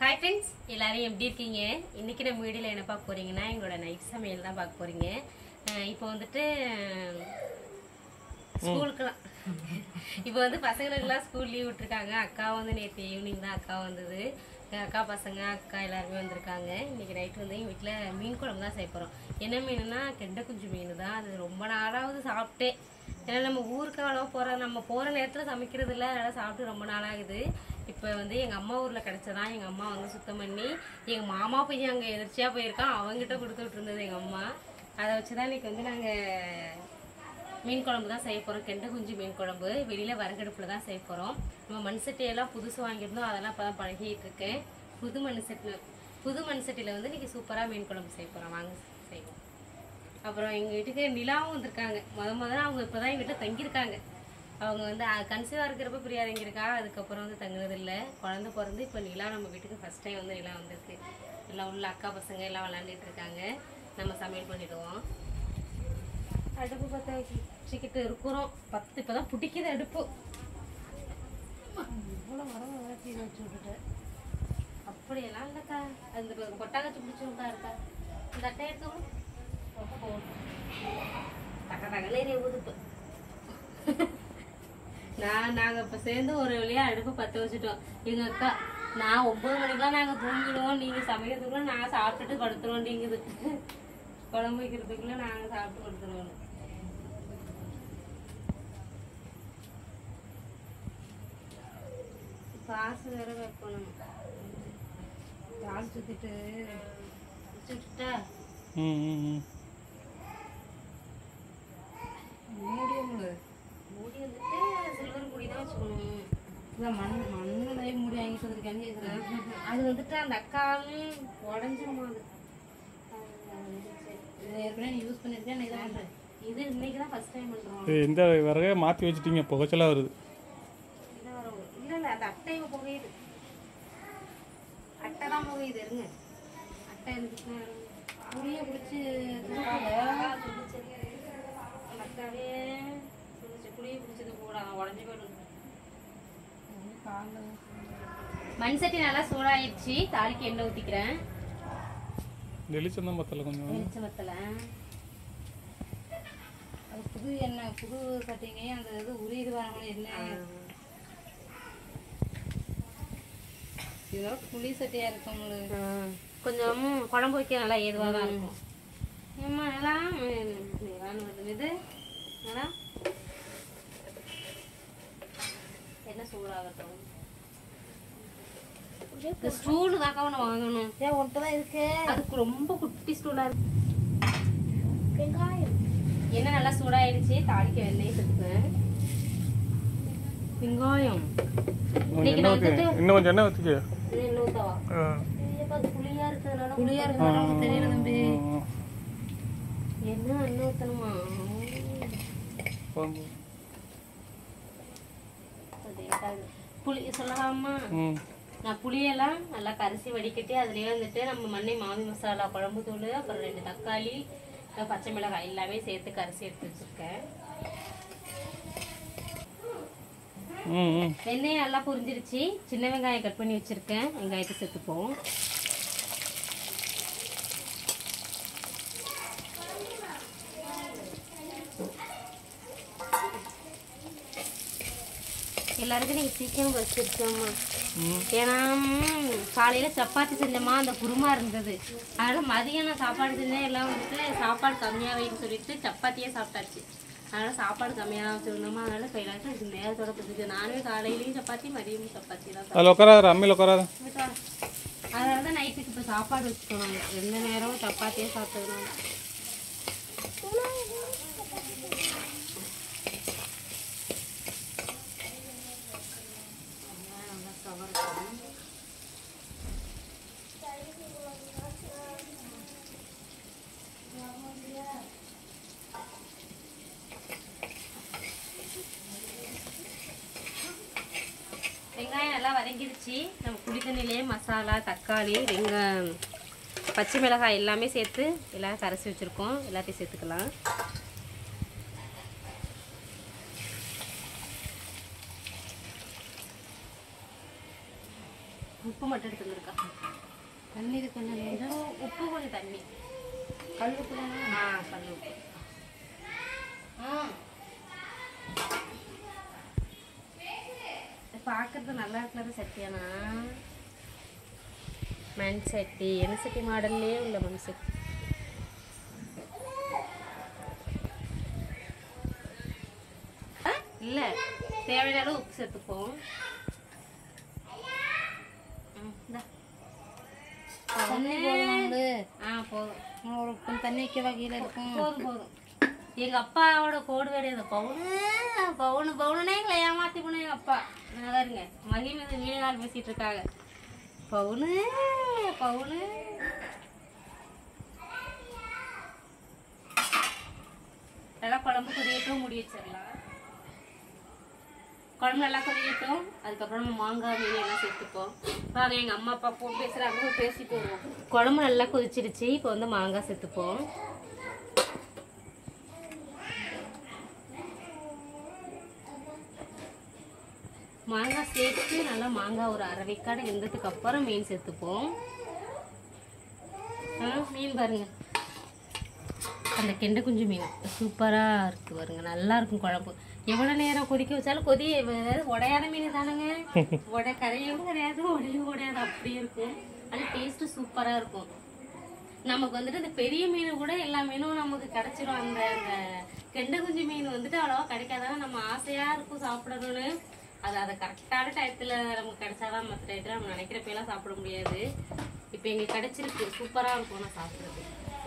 Hi friends, எல்லாரும் எப்படி இருக்கீங்க? இன்றைக்கி நம்ம வீடியோவில் என்ன பார்க்க போகிறீங்கன்னா எங்களோட நைட் சமையல் தான் பார்க்க போகிறீங்க. இப்போ வந்துட்டு ஸ்கூலுக்குலாம் இப்போ வந்து பசங்களுக்கெல்லாம் ஸ்கூல் லீவ் விட்டுருக்காங்க. அக்கா வந்து நேற்று ஈவினிங் தான் அக்கா வந்தது. அக்கா பசங்க அக்கா எல்லாருமே வந்திருக்காங்க. இன்றைக்கி நைட்டு வந்து எங்கள் வீட்டில் மீன் குழம்பு தான் செய்ய போகிறோம். என்ன மீனுன்னா கெண்டை குஞ்சு மீன் தான். அது ரொம்ப நாளாவது சாப்பிட்டே, ஏன்னா நம்ம ஊருக்கு அவ்வளோ நம்ம போகிற நேரத்தில் சமைக்கிறது இல்லை, அதனால் சாப்பிட்டு ரொம்ப நாளாகுது. இப்போ வந்து எங்கள் அம்மா ஊரில் கிடச்சதான். எங்கள் அம்மா வந்து சுத்தம் பண்ணி எங்கள் மாமா பையன் அங்கே எதிர்ச்சியாக போயிருக்கான், அவங்ககிட்ட கொடுத்து விட்டுருந்தது எங்கள் அம்மா. அதை வச்சு தான் இன்றைக்கி வந்து நாங்கள் மீன் குழம்பு தான் செய்ய போகிறோம். கெண்டை குஞ்சு மீன் குழம்பு வெளியில் வரகடுப்பில் தான் செய்ய போகிறோம். நம்ம மண் சட்டியெல்லாம் புதுசு வாங்கியிருந்தோம், அதெல்லாம் இப்போ தான் பழகிட்டு இருக்கேன். புது மண் சட்டியில் வந்து இன்றைக்கி சூப்பராக மீன் குழம்பு செய்ய போகிறோம். வாங்க செய்வோம். அப்புறம் எங்கள் வீட்டுக்கு நிலாவும் வந்திருக்காங்க. முதல்ல அவங்க இப்போ தான் எங்கள் வீட்டில் தங்கியிருக்காங்க. அவங்க வந்து கன்சீவாக இருக்கிறப்ப பிரியா தங்கியிருக்கா, அதுக்கப்புறம் வந்து தங்குனதில்லை. குழந்தை பிறந்து இப்போ நிலா நம்ம வீட்டுக்கு ஃபஸ்ட் டைம் வந்து நிலா வந்திருக்கு. எல்லாம் உள்ள அக்கா பசங்க எல்லாம் விளாண்டுட்டு இருக்காங்க. நம்ம சமையல் பண்ணிடுவோம். அடுப்பு பற்ற வச்சுக்கிட்டு இருக்கிறோம். இப்போ தான் பிடிக்குது அடுப்பு. இவ்வளோ வரம் வச்சு விட்டுட்டு அப்படியெல்லாம் இல்லைக்கா. அந்த கொட்டாங்கச்சி பிடிச்சவங்கக்கா இருக்கா, இந்த அட்டை எடுத்தோம் தக்க தகலே ஊதுப்பு. நாங்கள் இப்போ சேர்ந்து ஒரு வழியாக அடுப்பு பற்ற வச்சுட்டோம். எங்கள் அக்கா நான் 9 மணிக்கெலாம் நாங்கள் தூங்கிடுவோம், நீங்கள் சமைக்கிறதுக்குள்ளே நாங்கள் சாப்பிட்டுட்டு படுத்துருவோண்டிங்குது. குழம்பு வைக்கிறதுக்குள்ளே நாங்கள் சாப்பிட்டு படுத்துருவோம். காசு வேற வைக்கணும். காசு சுற்றிட்டு சுட்டுட்டா மூடி வந்துட்டு சில்வர் மூடி தான் வச்சுக்கணும். மண்ணில் மூடி வாங்கிட்டு வந்துருக்கேன். அது வந்துட்டு அந்த அக்காவும் உடஞ்சிருமா. அது ஏற்கனவே நீ யூஸ் பண்ணியிருக்கேன். இதை பண்ணுறேன். இது இன்னைக்கு தான் ஃபர்ஸ்ட் டைம் பண்ணுறோம். இந்த விறகை மாற்றி வச்சுட்டீங்க, புகைச்சலாக வருது. இதை வர இல்லை இல்லை, அந்த அட்டையை புகையுது. அட்டை தான் புகையுது. இருங்க, அட்டை இருந்துச்சுன்னா புளியை பிடிச்சி அக்காவே புளியை பிடிச்சது கூட உடஞ்சி போயிடும். மண் சட்டி நல்லா சூடாயிடுச்சு. தாளிக்கு எண்ணெய் ஊற்றிக்கிறேன். வெளிச்சம் பத்தல, கொஞ்சம் வெளிச்சம் பத்தல. அது புது எண்ணெய், புது சட்டிங்க. அந்த இது உரியுது வராங்க எண்ணெய். இதெல்லாம் புளி சட்டியா இருக்கும். கொஞ்சம் குழம்பு வைக்க நல்லா ஏதுவாக தான் இருக்கும். நல்லா இது நல்லா என்ன சூடாகட்டும். ஸ்டூலு தாக்கா ஒன்று வாங்கணும். ஏன் ஒன்ட்டு தான் இருக்கு. அதுக்கு ரொம்ப குட்டி ஸ்டூலாக இருக்கு. வெங்காயம் எண்ணெய் நல்லா சூடாயிடுச்சு. தாளிக்க வெண்ணெய் சேர்த்துப்பேன். வெங்காயம் இன்னும் கொஞ்சம் எண்ணெய் ஊற்றிக்க. எண்ணெய் ஊற்றவா? புளியா இருக்கிறதுனால புளியா இருக்கிறதுனால தெரியல தம்பி. என்ன எண்ணெய் ஊற்றணுமா? புளி சொல்லலாமா? நான் புளியெல்லாம் நல்லா கரைச்சி வடிகட்டி அதுலேயே வந்துட்டு நம்ம மண்ணை மாமி மசாலா, குழம்பு தூள், அப்புறம் 2 தக்காளி, பச்சை மிளகாய் எல்லாமே சேர்த்து கரைச்சி எடுத்து வச்சுருக்கேன். வெண்ணெய் நல்லா புரிஞ்சிருச்சு. சின்ன வெங்காயம் கட் பண்ணி வச்சுருக்கேன். வெங்காயத்தை சேர்த்துப்போம். எல்லாருக்கும் நீங்கள் சீக்கிரம் வச்சுருக்கோம்மா. ஏன்னா காலையில் சப்பாத்தி செஞ்சோமா, அந்த குருமா இருந்தது. அதனால் மதியம் நான் சாப்பாடு செஞ்சேன். எல்லாம் வந்துட்டு சாப்பாடு கம்மியாக வைன்னு சொல்லிட்டு சப்பாத்தியே சாப்பிட்டாச்சு. அதனால் சாப்பாடு கம்மியாக வச்சுருந்தோமா, அதனால் இப்போ எல்லாருக்கும் நேரத்தோட பிடிச்சி. நானுமே காலையிலையும் சப்பாத்தி, மதியமும் சப்பாத்தி தான் சாப்பிட்டேன். அம்மையில் உட்காராத. அதனால தான் நைட்டுக்கு இப்போ சாப்பாடு வச்சுக்கணும். 2 நேரம் சப்பாத்தியே சாப்பிட்டுக்கணும். வெங்காயம் நல்லா வதங்கிடுச்சு. நம்ம புளி தண்ணியிலேயே மசாலா, தக்காளி, வெங்காயம், பச்சை மிளகாய் எல்லாமே சேர்த்து எல்லாம் கரைச்சி வச்சுருக்கோம். எல்லாத்தையும் சேர்த்துக்கலாம். உப்பு மட்டும் எடுத்து வந்துருக்கா. தண்ணி இது கொஞ்சம் உப்பு கொஞ்சம் தண்ணி. கல் உப்பு தானே? கல் உப்பு. பார்க்கறது நல்லா இருக்கிறது சட்டியானா? மண் சட்டி. என்ன சட்டி மாடல்லே உள்ள மண் சட்டி. இல்லை, தேவையான அளவு உப்பு சேர்த்துப்போம். தண்ணி போடலாம்ல? போதும். ஒரு கொஞ்சம் தண்ணி வைக்க வகையில் இருக்கும். போதும் போதும். எங்க அப்பாவோட கோடு வேடையது பவுனு பவுனு பவுனுனே எங்களை ஏமாத்தி போன எங்க அப்பா. நல்லா இருங்க, மகிழ்ச்சி நீண்ட நாள் பேசிட்டு இருக்காங்க. பவுனு பவுனு. நல்லா குழம்பு கொதியட்டும், மூடி வச்சிடலாம். குழம்பு நல்லா கொதிக்கட்டும். அதுக்கப்புறம் நம்ம மாங்காய் மீன் எல்லாம் சேர்த்துப்போம். வாங்க, எங்கள் அம்மா அப்பா போன் பேசுகிறாங்க, பேசிட்டு வருவோம். குழம்பு நல்லா கொதிச்சிருச்சு. இப்போ வந்து மாங்காய் சேர்த்துப்போம். மாங்காய் சேர்த்து நல்லா மாங்காய் ஒரு அரை வேக்காடு வெந்ததுக்கு அப்புறம் மீன் சேர்த்துப்போம். மீன் பாருங்க, அந்த கெண்டை குஞ்சு மீன் சூப்பராக இருக்குது பாருங்க. நல்லா இருக்கும் குழம்பு. எவ்வளோ நேரம் கொதிக்க வச்சாலும் உடையாத மீன் தானுங்க. கரையும் கிடையாது, உடையும் கிடையாது, அப்படியே இருக்கும். அது டேஸ்ட்டு சூப்பராக இருக்கும். நமக்கு வந்துட்டு இந்த பெரிய மீன் கூட எல்லா மீனும் நமக்கு கிடைச்சிடும். அந்த கெண்டை குஞ்சு மீன் வந்துட்டு அவ்வளோவா கிடைக்காதான். நம்ம ஆசையாக இருக்கும் சாப்பிடணும்னு. அதை கரெக்டான டயத்தில் நமக்கு கிடைச்சாதான் மற்ற டயத்தில் நம்ம நினைக்கிறப்பெல்லாம் சாப்பிட முடியாது. இப்போ எங்களுக்கு கிடைச்சிருக்கு, சூப்பராக இருக்கும் நான் சாப்பிட்றது.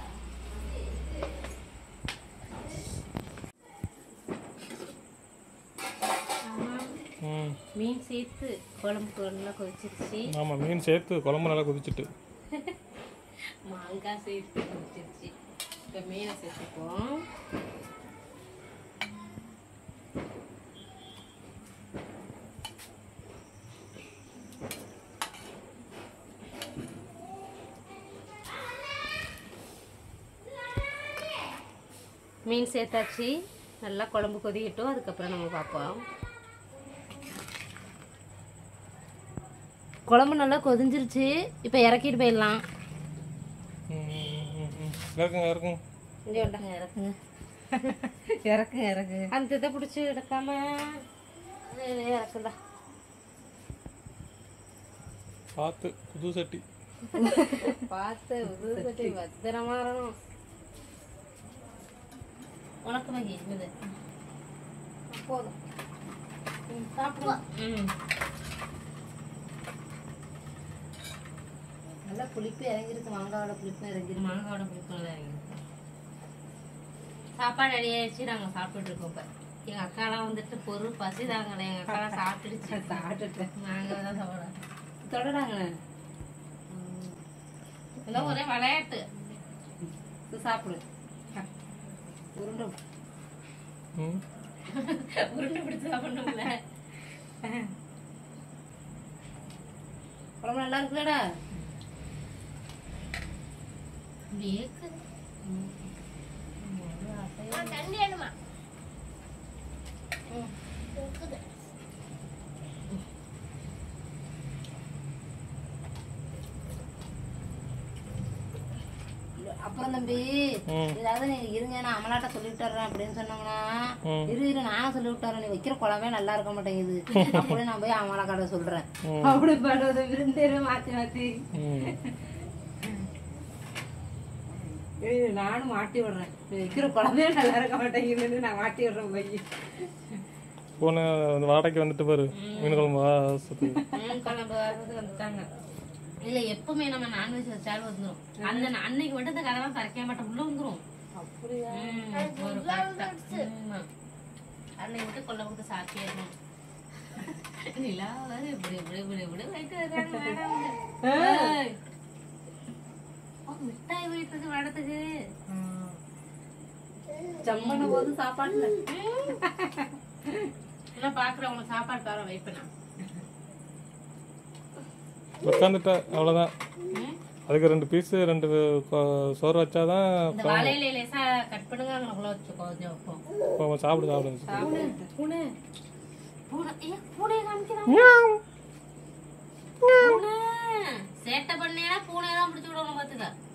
மீன் சேர்த்து குழம்பு நல்லா கொதிச்சிருச்சு. ஆமாம், மீன் சேர்த்து குழம்பு நல்லா கொதிச்சுட்டு மாங்காய் சேர்த்து கொதிச்சிருச்சு. இப்போ மீனை சேர்த்துப்போம். மீன் சேர்த்தாச்சு. நல்லா குழம்பு கொதிக்கட்டும், அதுக்கப்புறம் நம்ம பார்ப்போம். குழம்பு நல்லா கொதிஞ்சிருச்சு. இப்போ இறக்கிட்டு போயிடலாம். இறக்குங்க இறக்குங்க. இங்கே வேண்டாங்க, இறக்குங்க இறக்குங்க இறக்குங்க. அந்த இதை பிடிச்சி எடுக்காம இறக்குதா. பார்த்து புது சட்டி. பார்த்து புது சட்டி பத்திரமா வரணும். உனக்கு வாங்கி இது போதும், சாப்பிடுவோம். நல்லா புளிப்பு இறங்கிருக்கு. மாங்காவோட புளிப்பு இறங்கிருக்கு. மாங்காவோட புளிப்பு நல்லா இறங்கிருக்கு. சாப்பாடு ரெடி ஆயிடுச்சு. நாங்கள் சாப்பிட்டு இருக்கோம். இப்போ எங்கள் அக்காலாம் வந்துட்டு பொருள் பசி தாங்கலை. எங்கள் அக்காலாம் சாப்பிட்டுடுச்சு. சாப்பிட்டுட்டேன். நாங்கள் தான் சாப்பிட தொடராங்க. எல்லாம் ஒரே விளையாட்டு. சாப்பிடு. உருண்டை உருண்டை பிடிச்சி சாப்பிடணும்ல. குழம்பு நல்லா இருக்குல்லடா. தண்ணி வேணுமா? அப்புறம் தம்பி, ஏதாவது நீ இருங்க நான் அமலாட்ட சொல்லி விட்டுறேன் அப்படின்னு சொன்னாங்கன்னா, இரு நானும் சொல்லி விட்டுறேன், நீ வைக்கிற குழம்பே நல்லா இருக்க மாட்டேங்குது அப்படின்னு நான் போய் அமலா கடை சொல்றேன். அப்படி பண்ணுறது விருந்தேரு மாத்தி மாத்தி நானும் மாட்டி விடுறேன். நீ வைக்கிற குழம்பே நல்லா இருக்க மாட்டேங்குதுன்னு நான் மாட்டி விடுறேன். போய் போன வாடகைக்கு வந்துட்டு பாரு, மீன் குழம்பு மீன் குழம்பு வர்றதுக்கு வந்துட்டாங்க. இல்ல எப்பவுமே நம்ம நான்வெஜ் வச்சாலும் வந்துடும். அந்த அன்னைக்கு மட்டும் இந்த கதவை திறக்க மாட்டோம், உள்ள வந்துடும். அப்படியா? அன்னைக்கு மட்டும் கொள்ள கொடுத்து சாப்பிடணும். நிலா இப்படி இப்படி இப்படி இப்படி வைத்து வைக்கிறாங்க. மிட்டாய் வைத்தது வடத்துக்கு ஜம்மன போது சாப்பாடுல எல்லாம் பாக்குறவங்க சாப்பாடு தர வைப்பேன். உட்காந்துட்டா அவ்வளோதான். அதுக்கு 2 பீஸ் 2 சோறு வச்சாதான். இந்த வாழையில லேசா கட் பண்ணுங்க, அங்கனக்குள்ள வச்சுக்கோ. கொஞ்சம் சாப்பிடு சாப்பிடு. பூனை பூனை பூனை காமிக்கிறாங்க. பூனை தான்